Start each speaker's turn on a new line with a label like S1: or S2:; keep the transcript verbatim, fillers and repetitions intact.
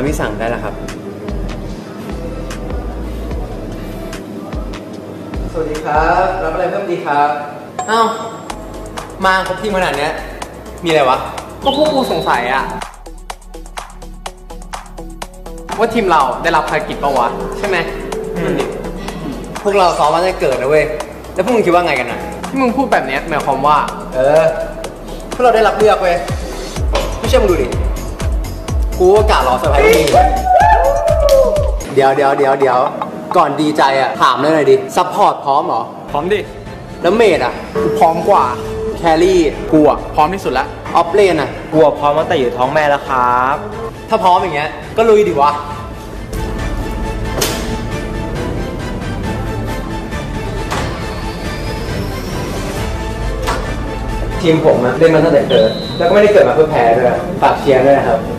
S1: ที่สั่งได้แล้วครับสวัสดีครับรับอะไรเพิ่มดีครับอ้าวมาครบทีมขนาดนี้มีอะไรวะก็พวกกูสงสัยอะว่าทีมเราได้รับภารกิจปะวะใช่ไหมพวกเราซ้อมมาตั้งแต่เกิดนะเว้ยแล้วพวกมึงคิดว่าไงกันนะที่มึงพูดแบบนี้หมายความว่าเออพวกเราได้รับเลือกเว้ยไม่เชื่อมึงดูดิกูก็กะรอเซอร์ไพรส์พวกมึงเดี๋ยวเดี๋ยวเดี๋ยวเดี๋ยวก่อนดีใจอะถามเลยหน่อยดิซัพพอร์ตพร้อมเหรอพร้อมดิแล้วเมดอะกูพร้อมกว่าแครี่กูอะพร้อมที่สุดละออฟเลนอะ
S2: กูพร้อมตั้งแต่อยู่ท้องแม่แล้วครับ
S1: ถ้าพร้อมอย่างเงี้ยก็ลุยดิวะทีมผมนะเล่นมาตั้งแต่เกิดแล้วก็ไม่ได้เกิดมาเพื่อแพ้ด้วยฝากเชียร์ด้วยนะครับ